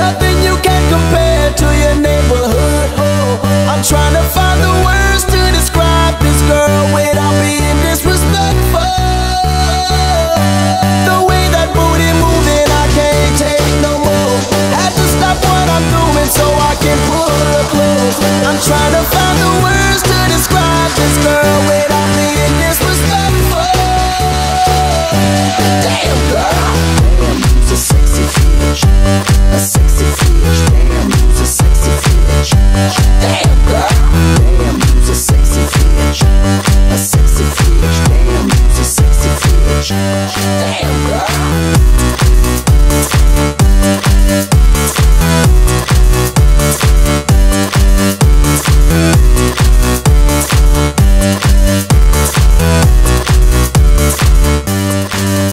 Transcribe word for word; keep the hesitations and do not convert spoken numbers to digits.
nothing you can compare to your neighborhood. I'm trying to find the words to describe this girl without being disrespectful. The way that booty moving, I can't take no more. Had to stop what I'm doing so I can pull her close. I'm trying to find the words to describe this girl without being disrespectful. Damn girl, damn, you's a sexy bitch, a sexy bitch. Damn, you's a sexy bitch. Damn girl, damn, you's a sexy bitch, a sexy bitch. Damn, you's a sexy bitch. Damn girl.